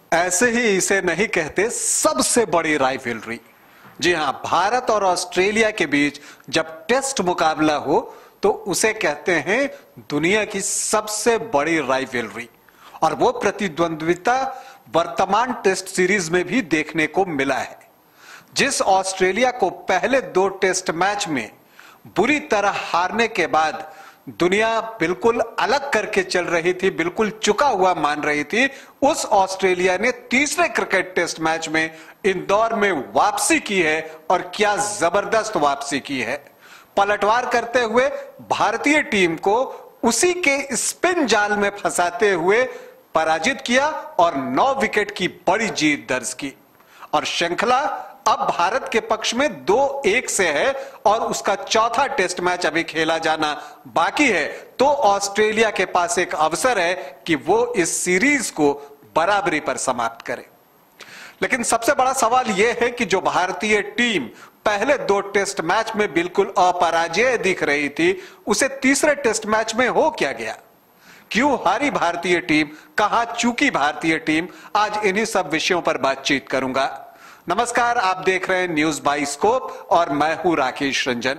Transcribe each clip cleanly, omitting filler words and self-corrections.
ऐसे ही इसे नहीं कहते सबसे बड़ी राइवलरी। जी हां, भारत और ऑस्ट्रेलिया के बीच जब टेस्ट मुकाबला हो तो उसे कहते हैं दुनिया की सबसे बड़ी राइवलरी। और वो प्रतिद्वंद्विता वर्तमान टेस्ट सीरीज में भी देखने को मिला है। जिस ऑस्ट्रेलिया को पहले 2 टेस्ट मैच में बुरी तरह हारने के बाद दुनिया बिल्कुल अलग करके चल रही थी, बिल्कुल चुका हुआ मान रही थी, उस ऑस्ट्रेलिया ने तीसरे क्रिकेट टेस्ट मैच में इंदौर में वापसी की है। और क्या जबरदस्त वापसी की है। पलटवार करते हुए भारतीय टीम को उसी के स्पिन जाल में फंसाते हुए पराजित किया और 9 विकेट की बड़ी जीत दर्ज की। और श्रृंखला अब भारत के पक्ष में 2-1 से है और उसका चौथा टेस्ट मैच अभी खेला जाना बाकी है। तो ऑस्ट्रेलिया के पास एक अवसर है कि वो इस सीरीज को बराबरी पर समाप्त करे। लेकिन सबसे बड़ा सवाल यह है कि जो भारतीय टीम पहले 2 टेस्ट मैच में बिल्कुल अपराजेय दिख रही थी, उसे तीसरे टेस्ट मैच में हो क्या गया? क्यों हारी भारतीय टीम? कहां चूकी भारतीय टीम? आज इन्हीं सब विषयों पर बातचीत करूंगा। नमस्कार, आप देख रहे हैं न्यूज बाय स्कोप और मैं हूं राकेश रंजन।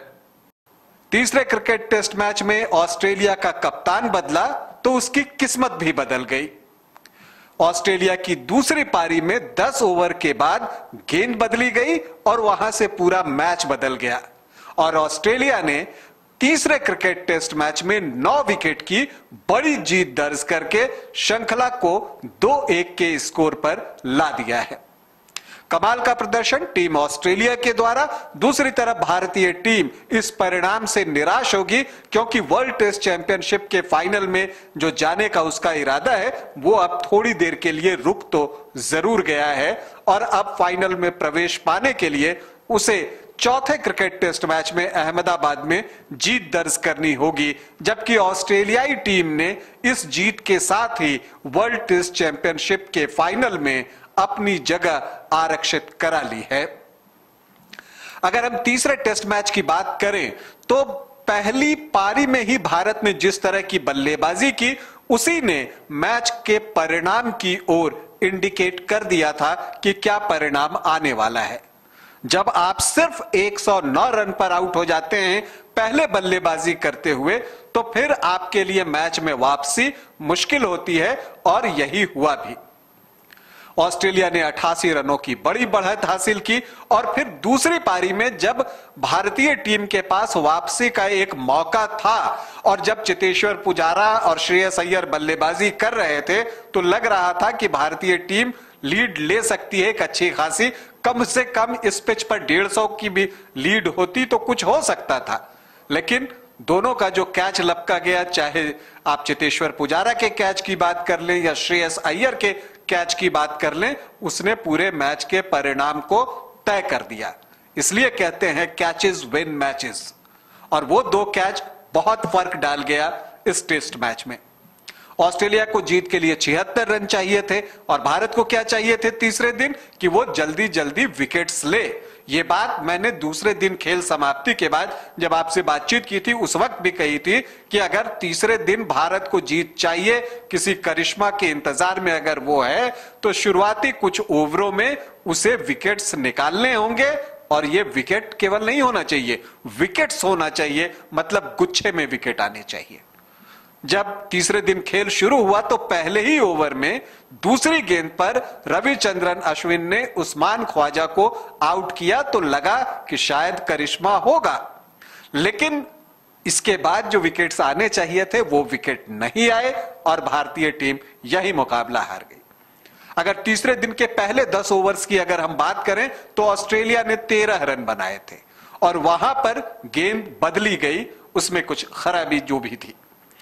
तीसरे क्रिकेट टेस्ट मैच में ऑस्ट्रेलिया का कप्तान बदला तो उसकी किस्मत भी बदल गई। ऑस्ट्रेलिया की दूसरी पारी में 10 ओवर के बाद गेंद बदली गई और वहां से पूरा मैच बदल गया। और ऑस्ट्रेलिया ने तीसरे क्रिकेट टेस्ट मैच में 9 विकेट की बड़ी जीत दर्ज करके श्रृंखला को 2-1 के स्कोर पर ला दिया है। कमाल का प्रदर्शन टीम ऑस्ट्रेलिया के द्वारा। दूसरी तरफ भारतीय टीम इस परिणाम से निराश होगी क्योंकि वर्ल्ड टेस्ट चैंपियनशिप के फाइनल में जो जाने का उसका इरादा है वो अब थोड़ी देर के लिए रुक तो जरूर गया है और अब फाइनल में प्रवेश पाने के लिए उसे चौथे क्रिकेट टेस्ट मैच में अहमदाबाद में जीत दर्ज करनी होगी। जबकि ऑस्ट्रेलियाई टीम ने इस जीत के साथ ही वर्ल्ड टेस्ट चैंपियनशिप के फाइनल में अपनी जगह आरक्षित करा ली है। अगर हम तीसरे टेस्ट मैच की बात करें तो पहली पारी में ही भारत ने जिस तरह की बल्लेबाजी की उसी ने मैच के परिणाम की ओर इंडिकेट कर दिया था कि क्या परिणाम आने वाला है। जब आप सिर्फ 109 रन पर आउट हो जाते हैं पहले बल्लेबाजी करते हुए तो फिर आपके लिए मैच में वापसी मुश्किल होती है और यही हुआ भी। ऑस्ट्रेलिया ने 88 रनों की बड़ी बढ़त हासिल की और फिर दूसरी पारी में जब भारतीय टीम के पास वापसी का एक मौका था और जब चेतेश्वर पुजारा और श्रेयस अय्यर बल्लेबाजी कर रहे थे तो लग रहा था कि भारतीय टीम लीड ले सकती है एक अच्छी खासी। कम से कम इस पिच पर 150 की भी लीड होती तो कुछ हो सकता था। लेकिन दोनों का जो कैच लपका गया, चाहे आप चेतेश्वर पुजारा के कैच की बात कर लें या श्रेयस अय्यर के कैच की बात कर लें, उसने पूरे मैच के परिणाम को तय कर दिया। इसलिए कहते हैं कैचेस विन मैचेस। और वो 2 कैच बहुत फर्क डाल गया इस टेस्ट मैच में। ऑस्ट्रेलिया को जीत के लिए 76 रन चाहिए थे और भारत को क्या चाहिए थे तीसरे दिन कि वो जल्दी जल्दी विकेट्स ले। ये बात मैंने दूसरे दिन खेल समाप्ति के बाद जब आपसे बातचीत की थी उस वक्त भी कही थी कि अगर तीसरे दिन भारत को जीत चाहिए, किसी करिश्मा के इंतजार में अगर वो है तो शुरुआती कुछ ओवरों में उसे विकेट्स निकालने होंगे। और ये विकेट केवल नहीं होना चाहिए, विकेट्स होना चाहिए, मतलब गुच्छे में विकेट आने चाहिए। जब तीसरे दिन खेल शुरू हुआ तो पहले ही ओवर में दूसरी गेंद पर रविचंद्रन अश्विन ने उस्मान ख्वाजा को आउट किया तो लगा कि शायद करिश्मा होगा। लेकिन इसके बाद जो विकेट्स आने चाहिए थे वो विकेट नहीं आए और भारतीय टीम यही मुकाबला हार गई। अगर तीसरे दिन के पहले 10 ओवर्स की अगर हम बात करें तो ऑस्ट्रेलिया ने 13 रन बनाए थे और वहां पर गेंद बदली गई, उसमें कुछ खराबी जो भी थी।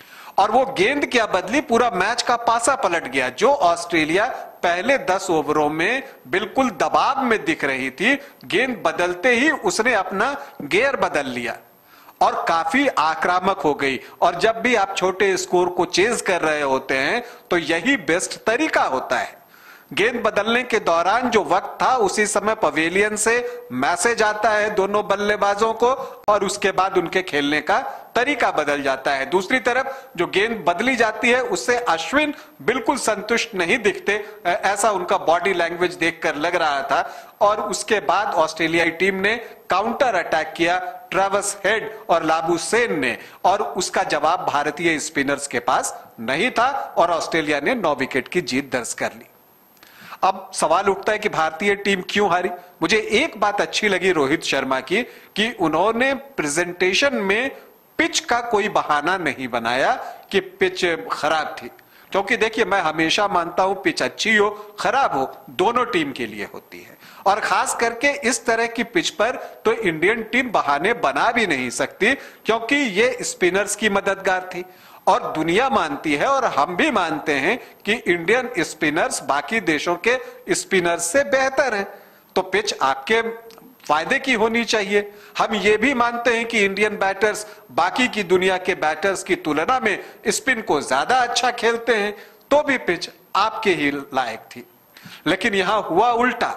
और वो गेंद क्या बदली, पूरा मैच का पासा पलट गया। जो ऑस्ट्रेलिया पहले 10 ओवरों में बिल्कुल दबाव में दिख रही थी, गेंद बदलते ही उसने अपना गियर बदल लिया और काफी आक्रामक हो गई। और जब भी आप छोटे स्कोर को चेज कर रहे होते हैं तो यही बेस्ट तरीका होता है। गेंद बदलने के दौरान जो वक्त था उसी समय पवेलियन से मैसेज आता है दोनों बल्लेबाजों को और उसके बाद उनके खेलने का तरीका बदल जाता है। दूसरी तरफ जो गेंद बदली जाती है उससे अश्विन बिल्कुल संतुष्ट नहीं दिखते, ऐसा उनका बॉडी लैंग्वेज देखकर लग रहा था। और उसके बाद ऑस्ट्रेलियाई टीम ने काउंटर अटैक किया ट्रेविस हेड और लाबुशेन ने, और उसका जवाब भारतीय स्पिनर्स के पास नहीं था और ऑस्ट्रेलिया ने 9 विकेट की जीत दर्ज कर ली। अब सवाल उठता है कि भारतीय टीम क्यों हारी। मुझे एक बात अच्छी लगी रोहित शर्मा की कि उन्होंने प्रेजेंटेशन में पिच का कोई बहाना नहीं बनाया कि पिच खराब थी, क्योंकि देखिए मैं हमेशा मानता हूं पिच अच्छी हो खराब हो दोनों टीम के लिए होती है, और खास करके इस तरह की पिच पर तो इंडियन टीम बहाने बना भी नहीं सकती, क्योंकि ये स्पिनर्स की मददगार थी और दुनिया मानती है और हम भी मानते हैं कि इंडियन स्पिनर्स बाकी देशों के स्पिनर्स से बेहतर हैं। तो पिच आपके फायदे की होनी चाहिए। हम ये भी मानते हैं कि इंडियन बैटर्स बाकी की दुनिया के बैटर्स की तुलना में स्पिन को ज्यादा अच्छा खेलते हैं, तो भी पिच आपके ही लायक थी। लेकिन यहां हुआ उल्टा,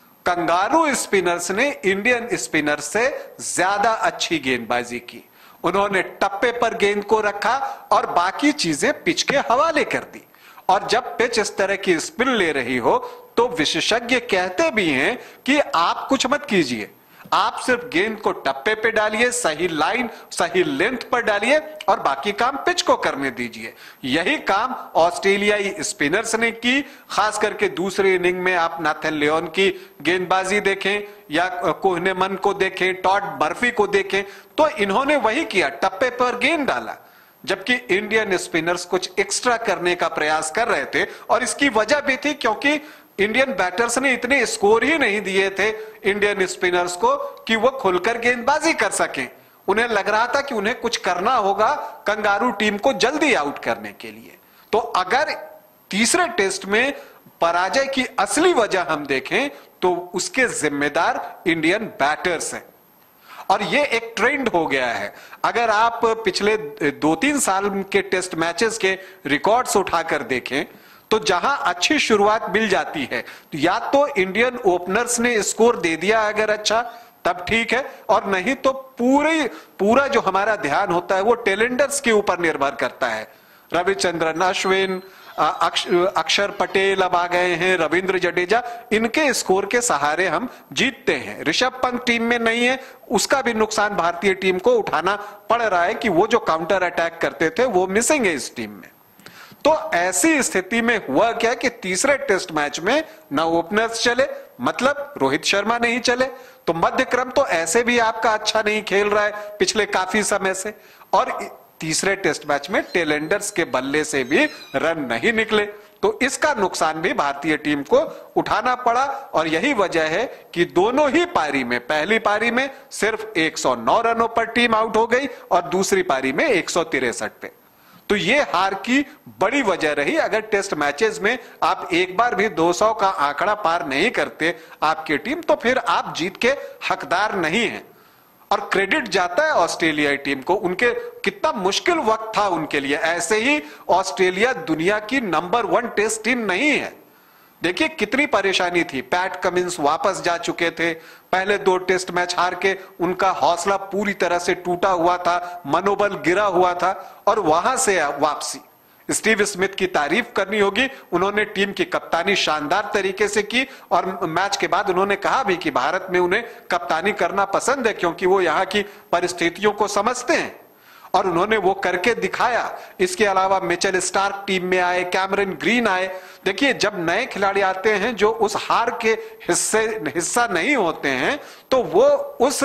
कंगारू स्पिनर्स ने इंडियन स्पिनर्स से ज्यादा अच्छी गेंदबाजी की। उन्होंने टप्पे पर गेंद को रखा और बाकी चीजें पिच के हवाले कर दी। और जब पिच इस तरह की स्पिन ले रही हो तो विशेषज्ञ कहते भी हैं कि आप कुछ मत कीजिए, आप सिर्फ गेंद को टप्पे पे डालिए, सही लाइन सही लेंथ पर डालिए और बाकी काम पिच को करने दीजिए। यही काम ऑस्ट्रेलियाई स्पिनर्स ने की। खास करके दूसरी इनिंग में आप नाथन लियोन की गेंदबाजी देखें या कोहनेमन को देखें, टॉड मर्फी को देखें, तो इन्होंने वही किया, टप्पे पर गेंद डाला, जबकि इंडियन स्पिनर्स कुछ एक्स्ट्रा करने का प्रयास कर रहे थे। और इसकी वजह भी थी क्योंकि इंडियन बैटर्स ने इतने स्कोर ही नहीं दिए थे इंडियन स्पिनर्स को कि वो खुलकर गेंदबाजी कर सकें। उन्हें लग रहा था कि उन्हें कुछ करना होगा कंगारू टीम को जल्दी आउट करने के लिए। तो अगर तीसरे टेस्ट में पराजय की असली वजह हम देखें तो उसके जिम्मेदार इंडियन बैटर्स हैं। और ये एक ट्रेंड हो गया है। अगर आप पिछले 2-3 साल के टेस्ट मैचेस के रिकॉर्ड्स उठाकर देखें तो जहां अच्छी शुरुआत मिल जाती है, तो या तो इंडियन ओपनर्स ने स्कोर दे दिया अगर अच्छा तब ठीक है, और नहीं तो पूरा जो हमारा ध्यान होता है वो टेलेंडर्स के ऊपर निर्भर करता है। रविचंद्रन अश्विन, अक्षर पटेल अब आ गए हैं, रविंद्र जडेजा, इनके स्कोर के सहारे हम जीतते हैं। ऋषभ पंत टीम में नहीं है, उसका भी नुकसान भारतीय टीम को उठाना पड़ रहा है कि वो जो काउंटर अटैक करते थे वो मिसिंग है इस टीम में। तो ऐसी स्थिति में हुआ क्या कि तीसरे टेस्ट मैच में न ओपनर्स चले, मतलब रोहित शर्मा नहीं चले, तो मध्य क्रम तो ऐसे भी आपका अच्छा नहीं खेल रहा है पिछले काफी समय से, और तीसरे टेस्ट मैच में टेलेंडर्स के बल्ले से भी रन नहीं निकले, तो इसका नुकसान भी भारतीय टीम को उठाना पड़ा। और यही वजह है कि दोनों ही पारी में, पहली पारी में सिर्फ 109 रनों पर टीम आउट हो गई और दूसरी पारी में 163 पे। तो ये हार की बड़ी वजह रही। अगर टेस्ट मैचेस में आप एक बार भी 200 का आंकड़ा पार नहीं करते आपकी टीम, तो फिर आप जीत के हकदार नहीं हैं। और क्रेडिट जाता है ऑस्ट्रेलियाई टीम को, उनके कितना मुश्किल वक्त था उनके लिए। ऐसे ही ऑस्ट्रेलिया दुनिया की नंबर 1 टेस्ट टीम नहीं है। देखिए कितनी परेशानी थी, पैट कमिंस वापस जा चुके थे, पहले 2 टेस्ट मैच हार के उनका हौसला पूरी तरह से टूटा हुआ था, मनोबल गिरा हुआ था, और वहां से वापसी। स्टीव स्मिथ की तारीफ करनी होगी, उन्होंने टीम की कप्तानी शानदार तरीके से की, और मैच के बाद उन्होंने कहा भी कि भारत में उन्हें कप्तानी करना पसंद है क्योंकि वो यहाँ की परिस्थितियों को समझते हैं, और उन्होंने वो करके दिखाया। इसके अलावा मिचेल स्टार्क टीम में आए, कैमरन ग्रीन आए। देखिए जब नए खिलाड़ी आते हैं जो उस हार के हिस्सा नहीं होते हैं, तो वो उस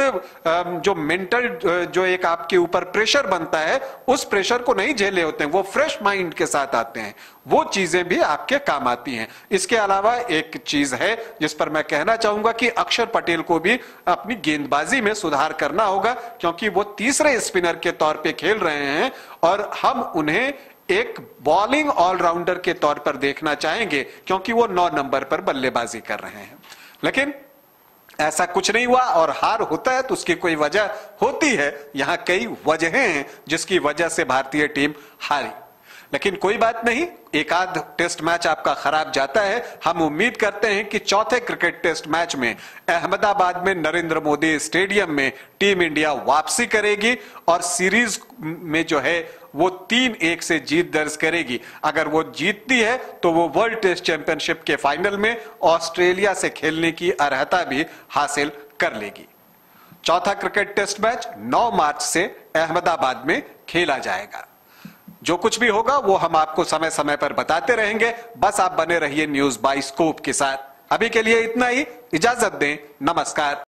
जो मेंटल जो एक आपके ऊपर प्रेशर बनता है, उस प्रेशर को नहीं झेले होते हैं, वो फ्रेश माइंड के साथ आते हैं, वो चीजें भी आपके काम आती हैं। इसके अलावा एक चीज है जिस पर मैं कहना चाहूंगा कि अक्षर पटेल को भी अपनी गेंदबाजी में सुधार करना होगा, क्योंकि वो तीसरे स्पिनर के तौर पे खेल रहे हैं और हम उन्हें एक बॉलिंग ऑलराउंडर के तौर पर देखना चाहेंगे, क्योंकि वो 9 नंबर पर बल्लेबाजी कर रहे हैं। लेकिन ऐसा कुछ नहीं हुआ, और हार होता है तो उसकी कोई वजह होती है। यहां कई वजहें हैं जिसकी वजह से भारतीय टीम हारी। लेकिन कोई बात नहीं, एक आध टेस्ट मैच आपका खराब जाता है। हम उम्मीद करते हैं कि चौथे क्रिकेट टेस्ट मैच में अहमदाबाद में नरेंद्र मोदी स्टेडियम में टीम इंडिया वापसी करेगी और सीरीज में जो है वो 3-1 से जीत दर्ज करेगी। अगर वो जीतती है तो वो वर्ल्ड टेस्ट चैंपियनशिप के फाइनल में ऑस्ट्रेलिया से खेलने की अर्हता भी हासिल कर लेगी। चौथा क्रिकेट टेस्ट मैच 9 मार्च से अहमदाबाद में खेला जाएगा। जो कुछ भी होगा वो हम आपको समय समय पर बताते रहेंगे। बस आप बने रहिए न्यूज बाय स्कोप के साथ। अभी के लिए इतना ही, इजाजत दें, नमस्कार।